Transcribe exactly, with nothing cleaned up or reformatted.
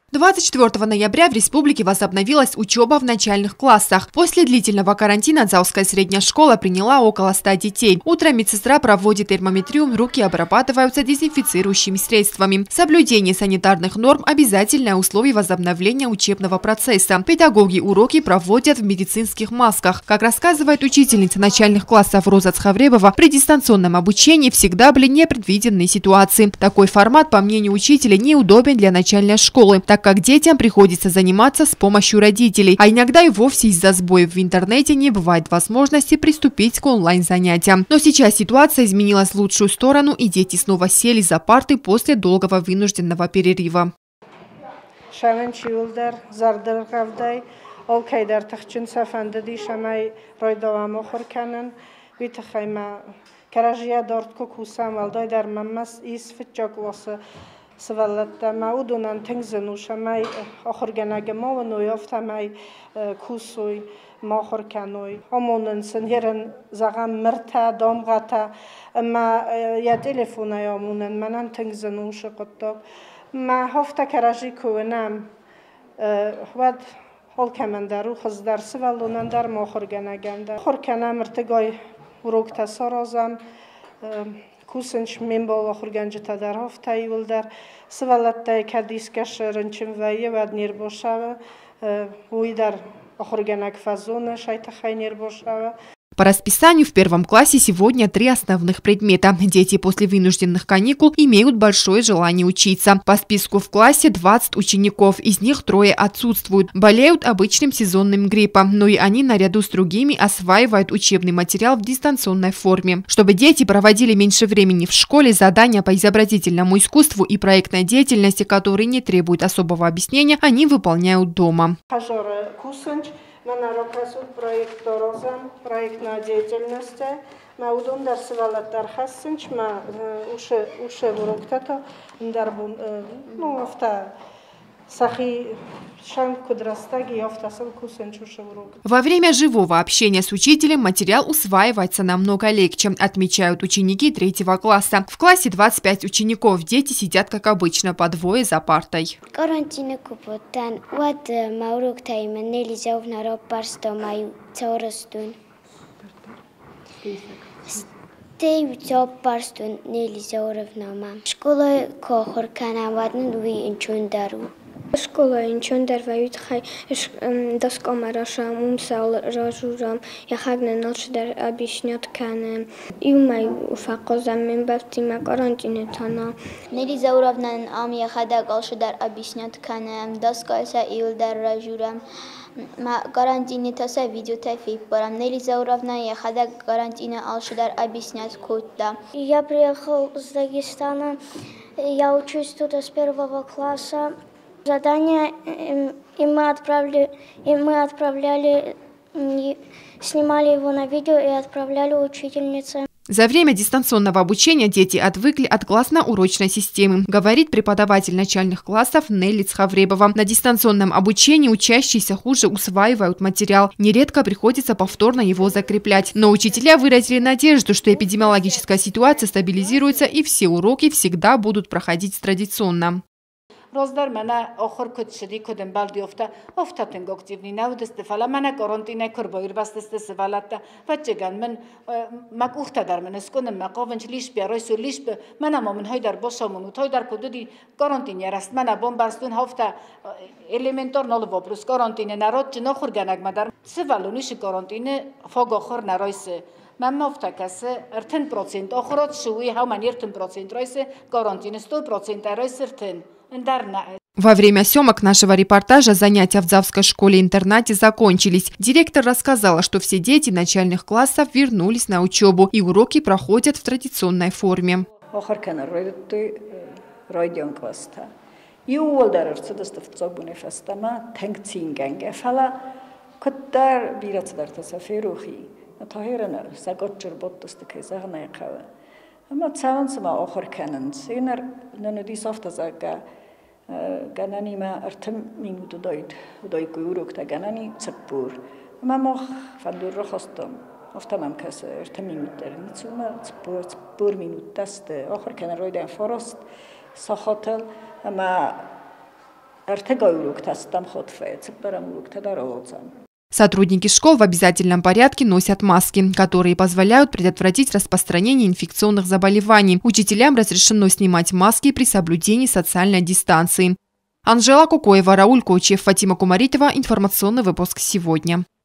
двадцать четвёртого ноября в республике возобновилась учеба в начальных классах. После длительного карантина Дзауская средняя школа приняла около ста детей. Утром медсестра проводит термометрию, руки обрабатываются дезинфицирующими средствами. Соблюдение санитарных норм – обязательное условие возобновления учебного процесса. Педагоги уроки проводят в медицинских масках. Как рассказывает учительница начальных классов Роза Цхавребова, при дистанционном обучении всегда были непредвиденные ситуации. Такой формат, по мнению учителя, неудобен для начальной школы, так как детям приходится заниматься с помощью родителей, а иногда и вовсе из-за сбоев в интернете не бывает возможности приступить к онлайн-занятиям. Но сейчас ситуация изменилась в лучшую сторону, и дети снова сели за парты после долгого вынужденного перерыва. Свалата маудунан тенгзену шамай охорганага мовну яфтамай кусуй мохорканой омонен сенхерен загам мерта домгата ма я телефона ямунен манан тенгзену шقطок ма хофта каражи куенам вад холкамандару хыздар свалунан дар мохорганаганда хорканам мертгой урокта сорозам Кусенч мембал охурганжта дар хофтай улдар свалаттай кадискаш рынчим вайе вад нирбошава уидар охурганак фазона шайтахай нирбошава. По расписанию в первом классе сегодня три основных предмета. Дети после вынужденных каникул имеют большое желание учиться. По списку в классе двадцать учеников, из них трое отсутствуют. Болеют обычным сезонным гриппом, но и они наряду с другими осваивают учебный материал в дистанционной форме. Чтобы дети проводили меньше времени в школе, задания по изобразительному искусству и проектной деятельности, которые не требуют особого объяснения, они выполняют дома. Мана рокасут проект дорозам, проектная деятельность. Маудун дар свалат дар хассенч, ма уше уше уроктато дар бун ну авто сахи шан кудрастаги авто сам кусенч уше урок. Во время живого общения с учителем материал усваивается намного легче, отмечают ученики третьего класса. В классе двадцать пять учеников, дети сидят как обычно по двое за партой. Карантин купотан вот маурок тайм нельзя в народ парсто маю цоростун. Тей цо парстун нельзя уравнама. Школа кохор канавадн дуи инчундару. Школа инчундар вают хай доскомараша мумсал рожурам я хагна нолшдар объяснят кане и май факозам мембавтима карантинетана. Нельзя уравнан ам я хада галшдар объяснят кане доскоса илдар рожурам. Ма карантинетаса видеотафи барам нельзя уравнан я хада карантина алшдар объяснять куда. Я приехал с Дагестана, я учусь тут с первого класса. Задание и мы отправили, и мы отправляли, снимали его на видео и отправляли учительнице. За время дистанционного обучения дети отвыкли от классно-урочной системы, говорит преподаватель начальных классов Нелли Цхавребова. На дистанционном обучении учащиеся хуже усваивают материал. Нередко приходится повторно его закреплять. Но учителя выразили надежду, что эпидемиологическая ситуация стабилизируется и все уроки всегда будут проходить традиционно. Роздар мана آخر کد شدی کدم بالدی افتا افتا تنگوک تیونی نود استفالا منا قرنطینه کربایر بست استفالات بچگان من مک افتا در من اسکنم مقاونش لیش بیارای سو لیش ب منا ما من های در باشمون و تای در کدودی قرنطینه راست منا بام برستون هفتا elementar نال وابروس قرنطینه نراد جنا خورگانگ مدار سوالونیش قرنطینه فوق آخر نرایسه من مفتا کسه ارتن پروسنت آخرات شوی هم من ارتن پروسنت رایسه قرنطینه sto پروسنت رایسه ارتن Во время съемок нашего репортажа занятия в Дзавской школе-интернате закончились. Директор рассказала, что все дети начальных классов вернулись на учебу и уроки проходят в традиционной форме. اما تساون سما آخر کنند سینر نندی سافت از اگه گنانی ما ارتم مینود داید داید کویروک تا گنانی سپور اما ما فندور رو خواستم افتم هم کس ارتم مینود در نیتون ما سپور سپور مینود دست آخر کنن روی دن فراست ساختل اما Сотрудники школ в обязательном порядке носят маски, которые позволяют предотвратить распространение инфекционных заболеваний. Учителям разрешено снимать маски при соблюдении социальной дистанции. Анжела Кукоева, Рауль Кочев, Фатима Кумаритова. Информационный выпуск сегодня.